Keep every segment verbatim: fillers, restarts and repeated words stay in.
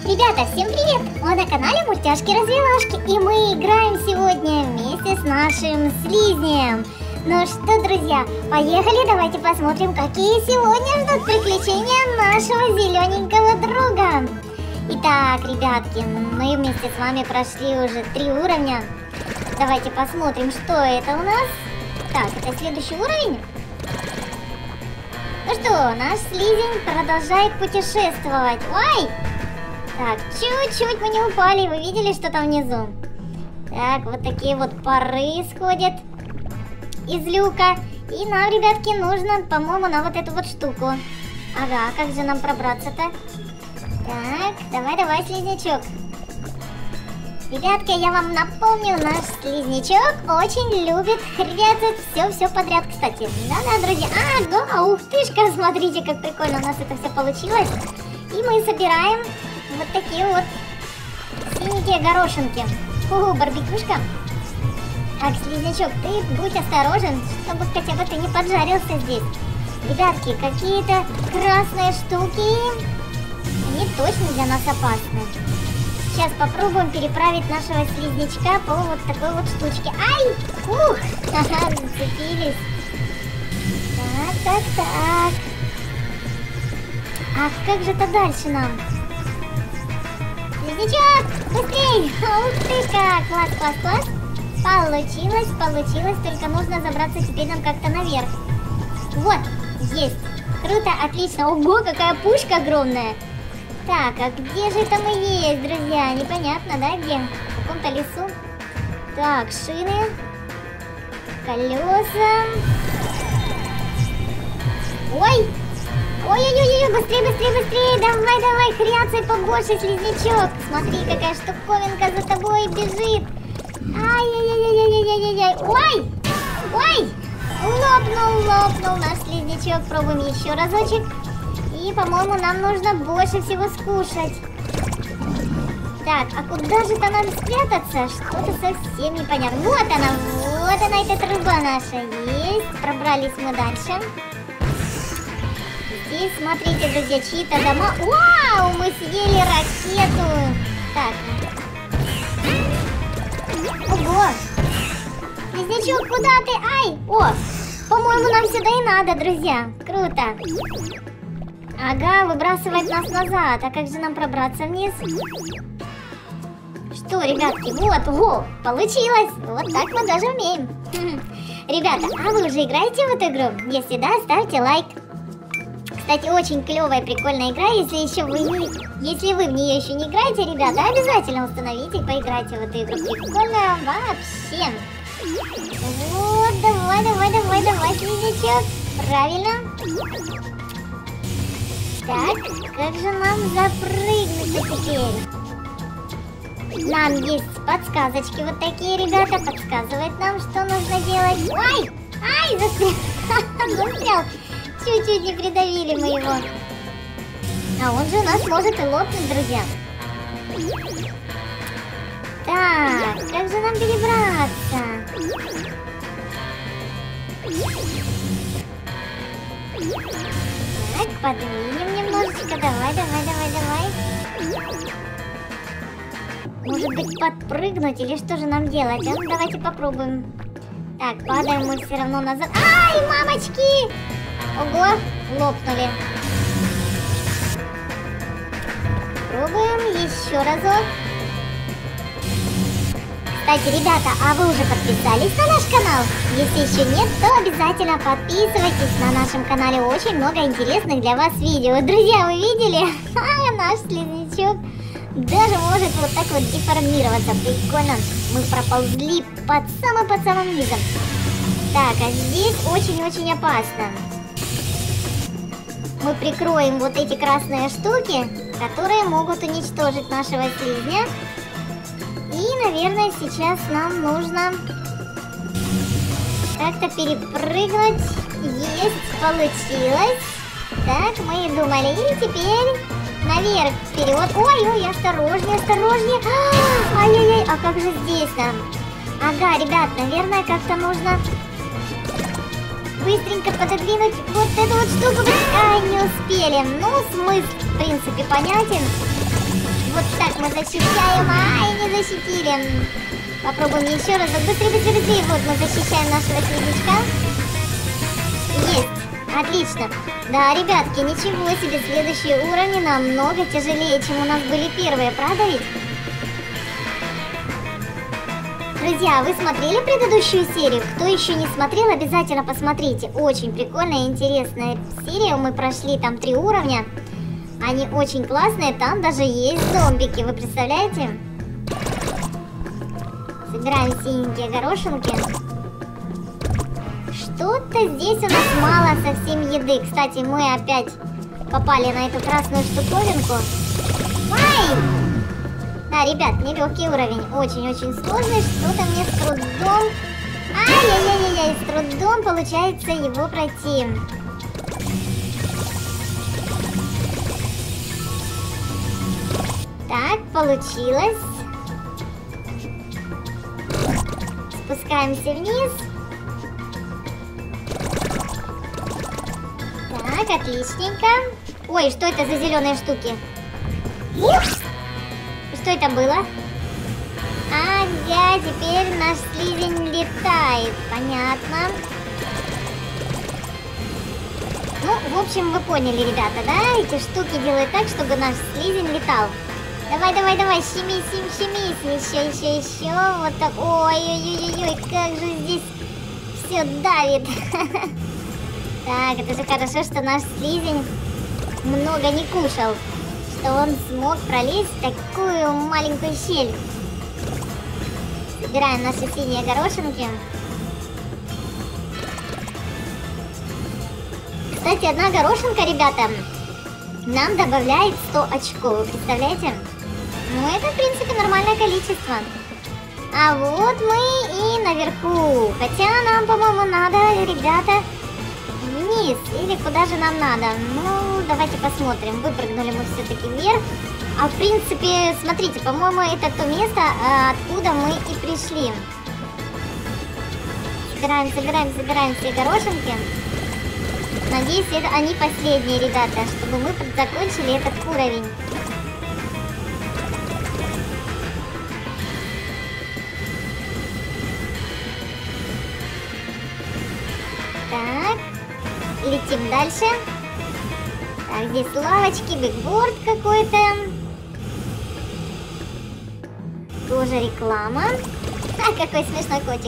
Ребята, всем привет! Вы на канале Мультяшки-развивашки, и мы играем сегодня вместе с нашим слизнем. Ну что, друзья, поехали, давайте посмотрим, какие сегодня ждут приключения нашего зелененького друга. Итак, ребятки, мы вместе с вами прошли уже три уровня. Давайте посмотрим, что это у нас. Так, это следующий уровень. Ну что, наш слизень продолжает путешествовать. Ой! Так, чуть-чуть мы не упали. Вы видели, что там внизу? Так, вот такие вот пары сходят из люка. И нам, ребятки, нужно, по-моему, на вот эту вот штуку. Ага, как же нам пробраться-то? Так, давай-давай, слизнячок. Ребятки, я вам напомню, наш слизнячок очень любит хряцать все-все подряд, кстати. Да-да, друзья. Ага, ух тышка, смотрите, как прикольно у нас это все получилось. И мы собираем вот такие вот синенькие горошинки. Ого, барбекюшка. Так, слизнячок, ты будь осторожен, чтобы хотя бы ты не поджарился здесь. Ребятки, какие-то красные штуки, они точно для нас опасны. Сейчас попробуем переправить нашего слизнячка по вот такой вот штучке. Ай! Ух! Ага, зацепились. Так, так, так. Ах, как же это дальше нам? Слизнячок, быстрей! Ух ты как! Класс, класс, класс. Получилось, получилось. Только нужно забраться теперь нам как-то наверх. Вот, есть. Круто, отлично. Ого, какая пушка огромная. Так, а где же это мы есть, друзья? Непонятно, да, где? В каком-то лесу. Так, шины. Колеса. Ой! Ой-ой-ой, быстрее, быстрее, быстрее. Давай, давай, хряцай побольше, слизнячок. Смотри, какая штуковинка за тобой бежит. Ай-яй-яй-яй-яй-яй-яй. Ой! Ой! Лопнул, лопнул наш слизнячок. Пробуем еще разочек. И, по-моему, нам нужно больше всего скушать. Так, а куда же там надо спрятаться? Что-то совсем непонятно. Вот она, вот она, эта труба наша. Есть, пробрались мы дальше. Здесь, смотрите, друзья, чьи-то дома. Вау, мы съели ракету. Так. Ого. Слизнячок, куда ты? Ай, о, по-моему, нам сюда и надо, друзья. Круто. Ага, выбрасывает нас назад. А как же нам пробраться вниз? Что, ребятки, вот, ого, получилось. Вот так мы даже умеем. Ребята, а вы уже играете в эту игру? Если да, ставьте лайк. Кстати, очень клевая, прикольная игра. Если еще вы не, если вы в нее еще не играете, ребята, обязательно установите и поиграйте в эту игру. Прикольно вообще. Вот, давай, давай, давай, давай, слизнячок. Правильно. Так, как же нам запрыгнуть теперь? Нам есть подсказочки вот такие, ребята. Подсказывает нам, что нужно делать. Ой! Ай, застрял! Застрял! Чуть-чуть не придавили мы его. А он же у нас может и лопнуть, друзья. Так, как же нам перебраться? Так, подвинем немножечко. Давай, давай, давай, давай. Может быть, подпрыгнуть или что же нам делать? А ну, давайте попробуем. Так, падаем мы все равно назад. Ай, мамочки! Ого, лопнули. Пробуем еще разок. Кстати, ребята, а вы уже подписались на наш канал? Если еще нет, то обязательно подписывайтесь. На нашем канале очень много интересных для вас видео. Друзья, вы видели? А, наш слизнячок даже может вот так вот деформироваться. Прикольно. Мы проползли под самым под самым низом. Так, а здесь очень-очень опасно. Мы прикроем вот эти красные штуки, которые могут уничтожить нашего слизня. И, наверное, сейчас нам нужно как-то перепрыгнуть. Есть, получилось. Так, мы и думали. И теперь наверх, вперед. Ой-ой, осторожнее, осторожнее. Ай-яй-яй, а как же здесь нам? Ага, ребят, наверное, как-то нужно быстренько пододвинуть вот эту вот штуку. Ай, не успели. Ну, смысл, в принципе, понятен. Вот мы защищаем. Ай, не защитили. Попробуем еще раз. Быстрее, быстрее, быстрее. Вот мы защищаем нашего слизнячка. Есть. Отлично. Да, ребятки, ничего себе. Следующие уровни намного тяжелее, чем у нас были первые. Правда ведь? Друзья, вы смотрели предыдущую серию? Кто еще не смотрел, обязательно посмотрите. Очень прикольная и интересная серия. Мы прошли там три уровня. Они очень классные. Там даже есть зомбики. Вы представляете? Собираем синенькие горошинки. Что-то здесь у нас мало совсем еды. Кстати, мы опять попали на эту красную штуковинку. Ай! Да, ребят, нелегкий уровень. Очень-очень сложный. Что-то мне с трудом... Ай-яй-яй-яй, с трудом получается его пройти. Так, получилось. Спускаемся вниз. Так, отличненько. Ой, что это за зеленые штуки? Что это было? Ага, теперь наш слизень летает. Понятно. Ну, в общем, вы поняли, ребята, да? Эти штуки делают так, чтобы наш слизень летал. Давай, давай, давай, щемись, щемись, еще, еще, еще. Вот так. Ой-ой-ой-ой, как же здесь все давит. Так, это же хорошо, что наш слизень много не кушал. Что он смог пролезть в такую маленькую щель. Собираем наши синие горошинки. Кстати, одна горошинка, ребята, нам добавляет сто очков. Вы представляете? Ну, это, в принципе, нормальное количество. А вот мы и наверху. Хотя нам, по-моему, надо, ребята, вниз. Или куда же нам надо? Ну, давайте посмотрим. Выпрыгнули мы все-таки вверх. А, в принципе, смотрите, по-моему, это то место, откуда мы и пришли. Собираем, собираем, собираем все горошинки. Надеюсь, это они последние, ребята, чтобы мы закончили этот уровень. Так, летим дальше. Так, здесь лавочки, бигборд какой-то. Тоже реклама. А, какой смешной котик.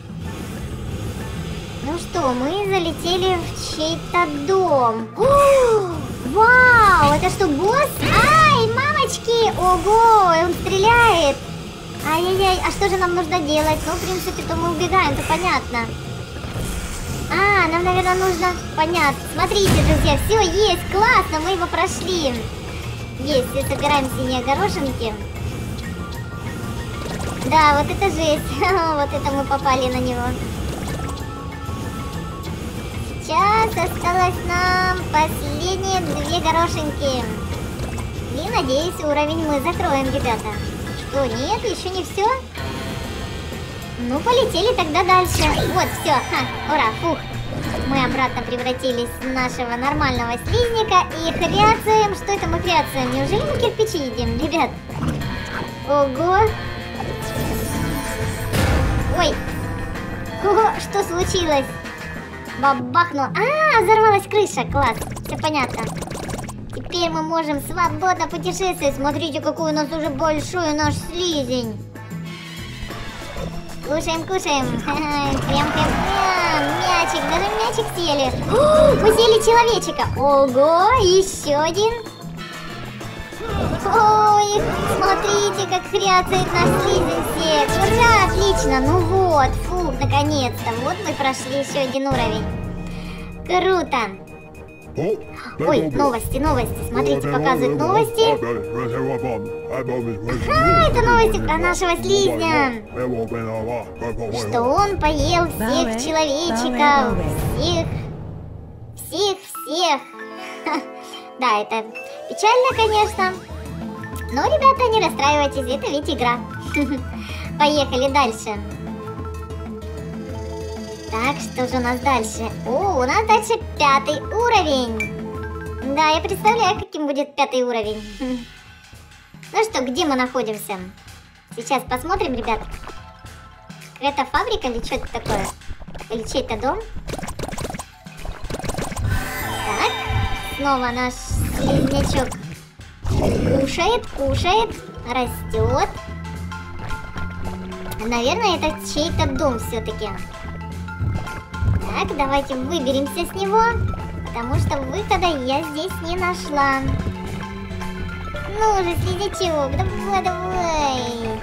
Ну что, мы залетели в чей-то дом. О, вау, это что, босс? Ай, мамочки! Ого, он стреляет. Ай-яй-яй, а что же нам нужно делать? Ну, в принципе, то мы убегаем, это понятно. А, нам, наверное, нужно... Понятно. Смотрите, друзья, все, есть, классно, мы его прошли. Есть, все, собираем синие горошинки. Да, вот это жесть. Вот это мы попали на него. Сейчас осталось нам последние две горошинки. И, надеюсь, уровень мы закроем, ребята. Что, нет, еще не все? Ну, полетели тогда дальше. Вот, все, ха, ура, фух. Мы обратно превратились в нашего нормального слизника и хряцаем. Что это мы хряцаем? Неужели мы кирпичи едим, ребят? Ого. Ой. Ого, что случилось? Бабахнула. А, взорвалась крыша, класс. Все понятно. Теперь мы можем свободно путешествовать. Смотрите, какой у нас уже большой наш слизень. Кушаем, кушаем. Прям-прям. Мячик, даже мячик съели. О, мы съели человечика. Ого, еще один. Ой, смотрите, как хряцает наш слизень всех. Ура, отлично. Ну вот, фух, наконец-то. Вот мы прошли еще один уровень. Круто. Ой, новости, новости. Смотрите, показывают новости. А, это новости про нашего слизня. Что он поел всех человечиков. Всех. Всех, всех. Да, это печально, конечно. Но, ребята, не расстраивайтесь, это ведь игра. Поехали дальше. Так, что же у нас дальше? О, у нас дальше пятый уровень. Да, я представляю, каким будет пятый уровень. Ну что, где мы находимся? Сейчас посмотрим, ребят. Это фабрика или что это такое? Или чей-то дом? Так, снова наш слизнячок кушает, кушает, растет. Наверное, это чей-то дом все-таки. Так, давайте выберемся с него, потому что выхода я здесь не нашла. Ну же, слизнячок, давай, давай.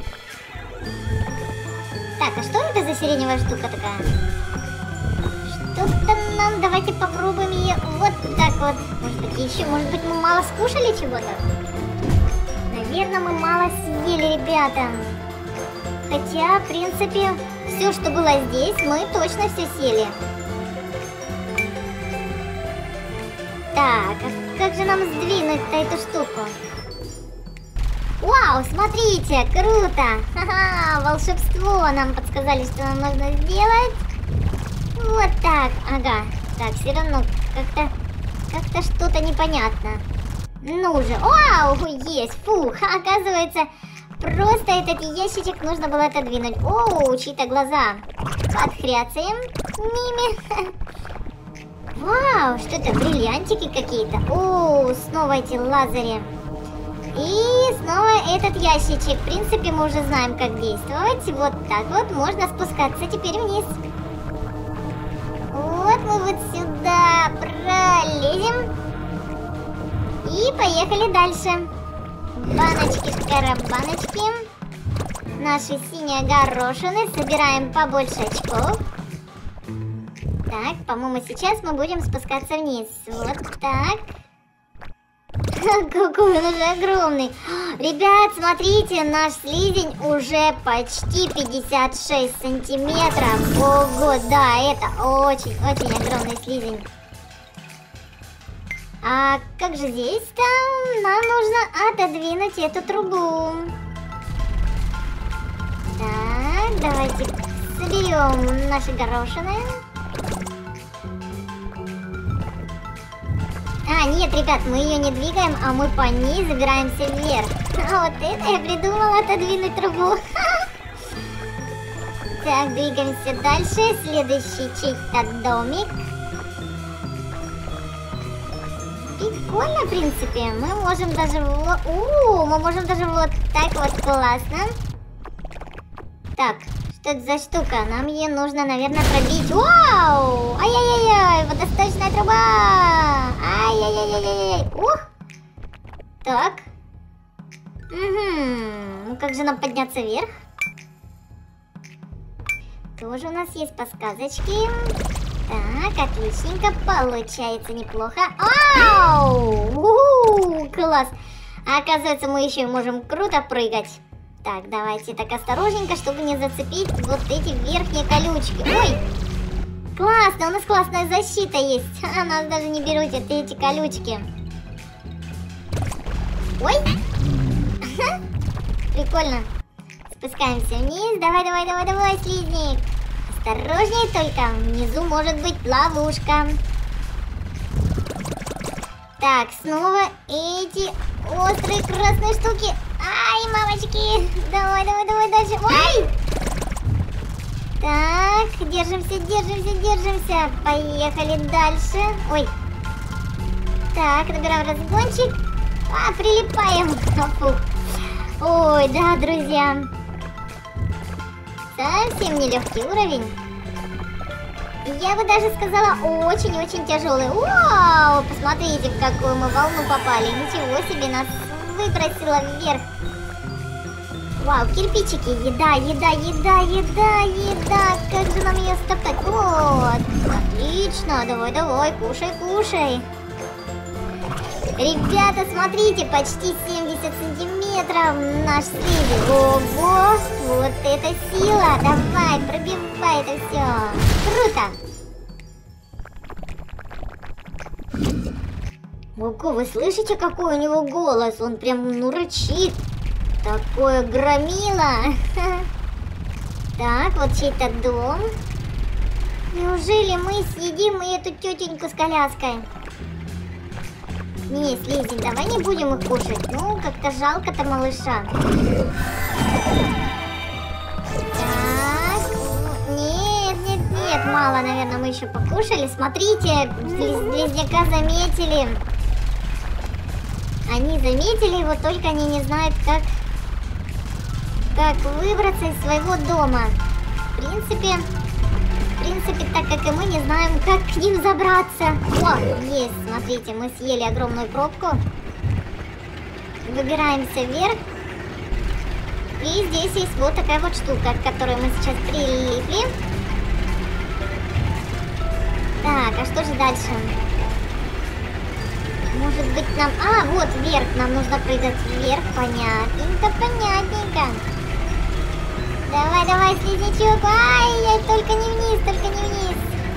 Так, а что это за сиреневая штука такая? Что-то нам, давайте попробуем ее вот так вот. Может быть, еще, может быть, мы мало скушали чего-то? Наверное, мы мало съели, ребята. Хотя, в принципе, все, что было здесь, мы точно все съели. Так, а как же нам сдвинуть-то эту штуку? Вау, смотрите, круто! Ха-ха, волшебство нам подсказали, что нам нужно сделать. Вот так, ага. Так, все равно как-то как-то что-то непонятно. Ну же, вау, есть, фух, оказывается, просто этот ящичек нужно было отодвинуть. Оу, чьи-то глаза. Подхряцаем ними. Вау, что это, бриллиантики какие-то? О, снова эти лазери. И снова этот ящичек. В принципе, мы уже знаем, как действовать. Вот так вот можно спускаться теперь вниз. Вот мы вот сюда пролезем. И поехали дальше. Баночки-шкарабаночки. Наши синие горошины. Собираем побольше очков. Так, по-моему, сейчас мы будем спускаться вниз. Вот так. Какой он уже огромный. Ребят, смотрите, наш слизень уже почти пятьдесят шесть сантиметров. Ого, да, это очень-очень огромный слизень. А как же здесь-то? Нам нужно отодвинуть эту трубу. Так, давайте соберем наши горошины. А, нет, ребят, мы ее не двигаем, а мы по ней забираемся вверх. А вот это я придумала, отодвинуть трубу. Так, двигаемся дальше. Следующий чей-то домик. Прикольно, в принципе. Мы можем даже вот... У, мы можем даже вот так вот, классно. Так, что это за штука? Нам ее нужно, наверное, пробить. Вау! Ай-яй-яй-яй! Водосточная труба! Ай-яй-яй-яй-яй! Ух! Так. Угу. Ну как же нам подняться вверх? Тоже у нас есть подсказочки. Так, отличненько. Получается неплохо. Ау! У-ху! Класс! А оказывается, мы еще и можем круто прыгать. Так, давайте так осторожненько, чтобы не зацепить вот эти верхние колючки. Ой! Классно, у нас классная защита есть. А нас даже не берут эти колючки. Ой! Прикольно. Спускаемся вниз. Давай, давай, давай, давай, слизник. Осторожнее только. Внизу может быть ловушка. Так, снова эти острые красные штуки. Ай, мамочки. Давай, давай, давай дальше. Ой! Так, держимся, держимся, держимся. Поехали дальше. Ой. Так, набираем разгончик. А, прилипаем. Фух. Ой, да, друзья. Совсем нелегкий уровень. Я бы даже сказала, очень-очень тяжелый. Вау, посмотрите, в какую мы волну попали. Ничего себе, нас выбросило вверх. Вау, кирпичики, еда, еда, еда, еда, еда. Как же нам ее стоптать? Вот, отлично, давай, давай, кушай, кушай. Ребята, смотрите, почти семьдесят сантиметров наш слизень. Ого, вот это сила. Давай, пробивай это все. Круто. Ого, вы слышите, какой у него голос? Он прям, ну, рычит. Такое громило. Так, вот чей-то дом. Неужели мы съедим эту тетеньку с коляской? Не, слизень, давай не будем их кушать. Ну, как-то жалко-то малыша. Так, нет, нет, нет, мало, наверное, мы еще покушали. Смотрите, близняка заметили. Они заметили его, только они не знают, как, как выбраться из своего дома. В принципе, в принципе, так как и мы не знаем, как к ним забраться. О, есть, смотрите, мы съели огромную пробку. Выбираемся вверх. И здесь есть вот такая вот штука, к которой мы сейчас прилипли. Так, а что же дальше? Может быть нам... А, вот вверх, нам нужно прыгать вверх. Понятненько, понятненько. Давай, давай, слизнячок. Ай, только не вниз, только не вниз.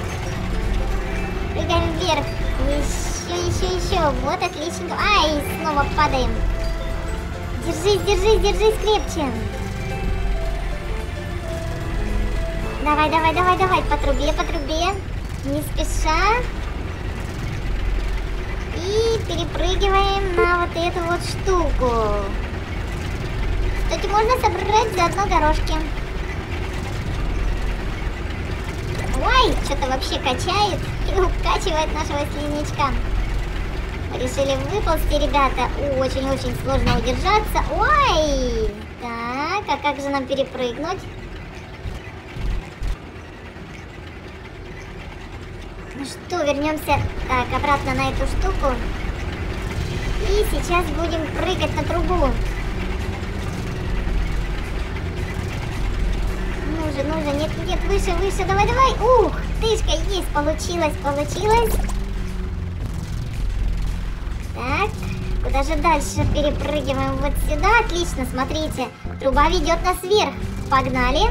Прыгаем вверх. Еще, еще, еще. Вот, отлично. Ай, снова падаем. Держись, держись, держись крепче. Давай, давай, давай, давай. По трубе, по трубе. Не спеша. И перепрыгиваем на вот эту вот штуку. Кстати, можно собрать заодно горошки. Ой, что-то вообще качает и укачивает нашего слизнячка. Решили выползти, ребята. Очень-очень сложно удержаться. Ой! Так, а как же нам перепрыгнуть? Ну что, вернемся так, обратно на эту штуку. И сейчас будем прыгать на трубу. Ну же, ну же, нет, нет, выше, выше, давай, давай. Ух, тышка, есть, получилось, получилось. Так, куда же дальше? Перепрыгиваем вот сюда. Отлично, смотрите, труба ведет нас вверх. Погнали.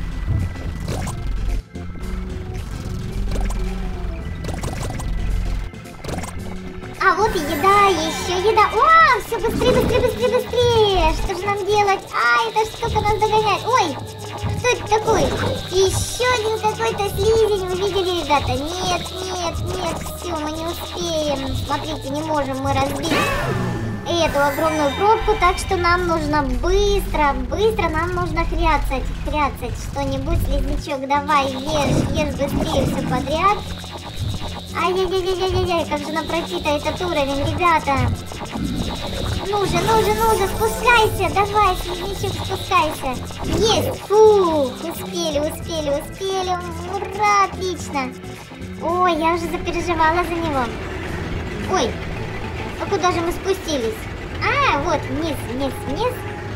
А вот и еда, еще еда. О, все быстрее, быстрее, быстрее, быстрее. Что же нам делать? А, эта штука нас догоняет. Ой, что это такое? Еще один какой-то слизень. Вы видели, ребята? Нет, нет, нет, все, мы не успеем. Смотрите, не можем мы разбить эту огромную пробку, так что нам нужно быстро, быстро нам нужно хряцать, хряцать что-нибудь. Слизнячок, давай, ешь, ешь быстрее все подряд. Ай-яй-яй-яй-яй-яй, как же нам пройти-то этот уровень, ребята? Ну же, ну же, ну же, спускайся, давай, слизнячок, спускайся. Есть, фу, успели, успели, успели, ура, отлично. Ой, я уже запереживала за него. Ой, а куда же мы спустились? А, вот, вниз, вниз, вниз.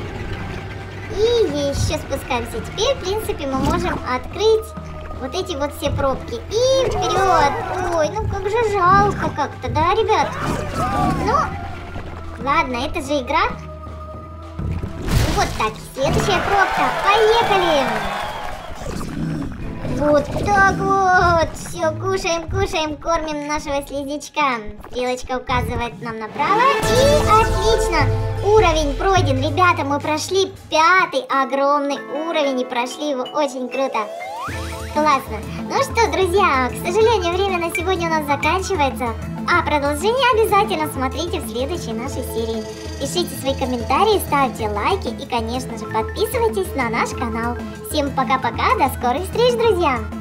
И еще спускаемся. Теперь, в принципе, мы можем открыть вот эти вот все пробки. И вперед! Ой, ну как же жалко как-то, да, ребят? Ну, ладно, это же игра. Вот так, следующая пробка. Поехали! Вот так вот. Все, кушаем, кушаем, кормим нашего слизнячка. Стрелочка указывает нам направо. И отлично! Уровень пройден. Ребята, мы прошли пятый огромный уровень и прошли его очень круто. Классно. Ну что, друзья, к сожалению, время на сегодня у нас заканчивается. А продолжение обязательно смотрите в следующей нашей серии. Пишите свои комментарии, ставьте лайки и, конечно же, подписывайтесь на наш канал. Всем пока-пока, до скорых встреч, друзья!